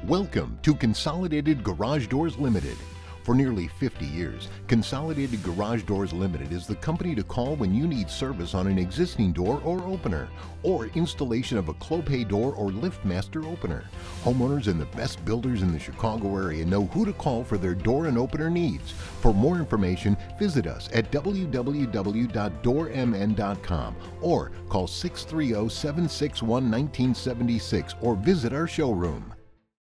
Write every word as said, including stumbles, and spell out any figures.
Welcome to Consolidated Garage Doors Limited. For nearly fifty years, Consolidated Garage Doors Limited is the company to call when you need service on an existing door or opener, or installation of a Clopay door or LiftMaster opener. Homeowners and the best builders in the Chicago area know who to call for their door and opener needs. For more information, visit us at w w w dot door m n dot com or call six three zero, seven six one, one nine seven six or visit our showroom.